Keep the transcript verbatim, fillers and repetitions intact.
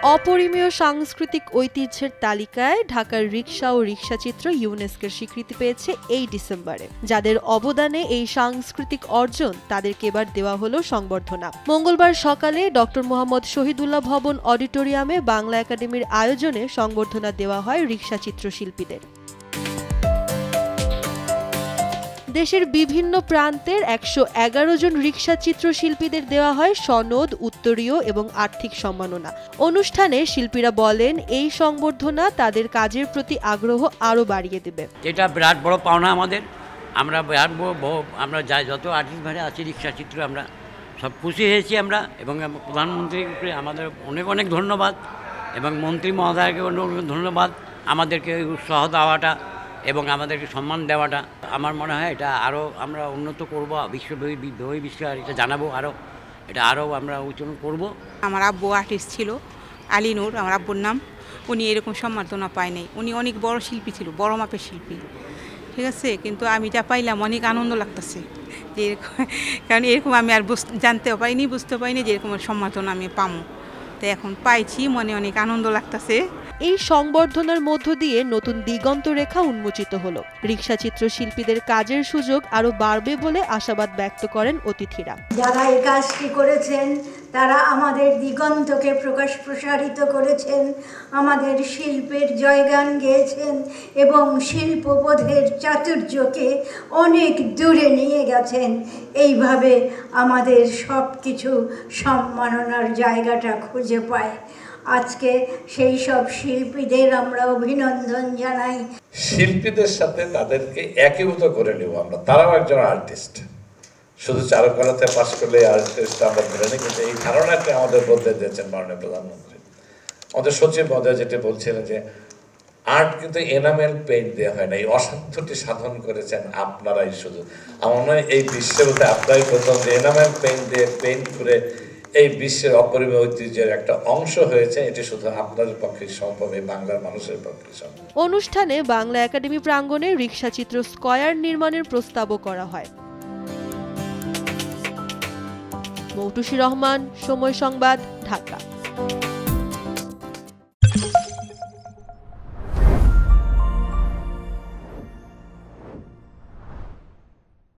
অপরিমেয় সাংস্কৃতিক ঐতিহ্যের তালিকায় ঢাকার রিকশা ও রিকশাচিত্র ইউনেস্কোর স্বীকৃতি পেয়েছে এই ডিসেম্বরে। যাদের অবদানে এই সাংস্কৃতিক অর্জন তাদেরকে এবার দেওয়া হলো সংবর্ধনা। মঙ্গলবার সকালে ডক্টর মোহাম্মদ শহীদুল্লাহ ভবন অডিটোরিয়ামে বাংলা একাডেমির আয়োজনে সংবর্ধনা দেওয়া হয় রিকশাচিত্র শিল্পীদের। দেশের বিভিন্ন প্রান্তের একশো এগারো জন রিকশা চিত্রশিল্পীদের দেওয়া হয় সনদ, উত্তরীয় এবং আর্থিক সম্মাননা। অনুষ্ঠানে শিল্পীরা বলেন, এই সংবর্ধনা তাদের কাজের প্রতি আগ্রহ আরও বাড়িয়ে দেবে। এটা বিরাট বড় পাওনা আমাদের। আমরা বিরাট বড় আমরা যাই যত আর্টিস্ট ভাইরা আছি রিকশা চিত্র আমরা সব খুশি হয়েছি আমরা, এবং প্রধানমন্ত্রীকে আমাদের অনেক অনেক ধন্যবাদ এবং মন্ত্রী মহোদয়কে অনেক অনেক ধন্যবাদ আমাদেরকে উৎসাহ দেওয়াটা এবং আমাদেরকে সম্মান দেওয়াটা। আমার মনে হয় এটা আরও আমরা উন্নত করবো, বিশ্বব্যাপী বিশ্বে এটা জানাবো, আরও এটা আরও আমরা উচ্চারণ করব। আমার আব্বু আর্টিস্ট ছিল, আলী নূর আমার আব্বুর নাম। উনি এরকম সম্মাননা পায় নাই। উনি অনেক বড় শিল্পী ছিল, বড় মাপের শিল্পী, ঠিক আছে। কিন্তু আমি যা পাইলাম অনেক আনন্দ লাগতেছে যে এরকম, কারণ এরকম আমি আর জানতেও পাইনি, বুঝতে পারিনি যে এরকম সম্মাননা আমি পাবো। তো এখন পাইছি, মনে অনেক আনন্দ লাগতেছে। এই সংবর্ধনার মধ্য দিয়ে নতুন দিগন্ত রেখা উন্মোচিত হলো। রিকশা চিত্র শিল্পীদের কাজের সুযোগ আরো বাড়বে বলে আশাবাদ ব্যক্ত করেন অতিথিরা। যারা এই কাজটি করেছেন তারা আমাদের দিগন্তকে প্রকাশ প্রসারিত করেছেন, আমাদের শিল্পের জয়গান গেয়েছেন এবং শিল্পবোধের চাতুর্যকে অনেক দূরে নিয়ে গেছেন। এইভাবে আমাদের সব কিছু সম্মাননার জায়গাটা খুঁজে পায়। আজকে সেই সব শিল্পীদের আমরা অভিনন্দন জানাই। শিল্পীদের সাথে তাদেরকে একীভূত করে নেব আমরা। তারাও একজন আর্টিস্ট, শুধু চারুকলাতে পাশ করলে আর্টিস্ট আমরা ধরে নিই, কিন্তু এই ধারণাটা আমাদের বদলে দিয়েছেন মাননীয় প্রধানমন্ত্রী। আমাদের সচিব মহোদয় যেটা বলছিলেন যে আর্ট কিন্তু এনামেল পেইন্ট দেওয়া হয় না, এই অসাধ্যটি সাধন করেছেন আপনারাই। শুধু আমার নয়, এই বিশ্বের মধ্যে আপনারাই প্রথম যে এনামেল পেইন্ট দিয়ে পেইন্ট করে এই বিশ্বের অপরিমেয় ঐতিহ্যের একটা অংশ হয়েছে। এটি শুধু আপনাদের পক্ষে সম্ভব, এই বাংলার মানুষের পক্ষে সম্ভব। অনুষ্ঠানে বাংলা একাডেমি প্রাঙ্গণে রিকশা চিত্র স্কয়ার নির্মাণের প্রস্তাবও করা হয়। মৌটুসী রহমান, সময় সংবাদ, ঢাকা।